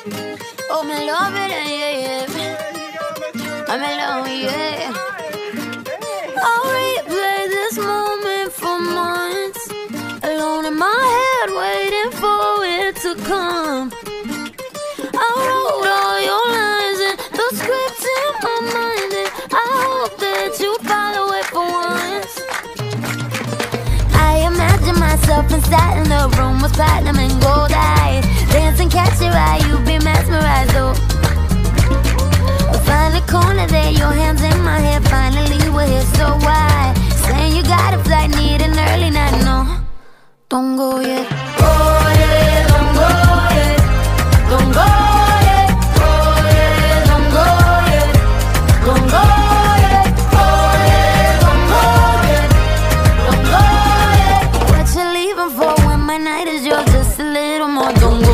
Oh, me love it, yeah, yeah. I'm alone, yeah. I'll replay this moment for months, alone in my head, waiting for it to come. I wrote all your lines and the scripts in my mind, and I hope that you follow it for once. I imagine myself inside in the room with platinum and gold eyes, dancing, catch your eye, you be mesmerized, oh. Find a corner there, your hands in my hair, finally we're here, so why? Saying you got a flight, need an early night, no, don't go yet. Oh yeah, don't go yet, don't go yet. Oh yeah, don't go yet, don't go yet. Oh yeah, don't go yet, don't go yet. What you leaving for when my night is yours? Just a little more, don't go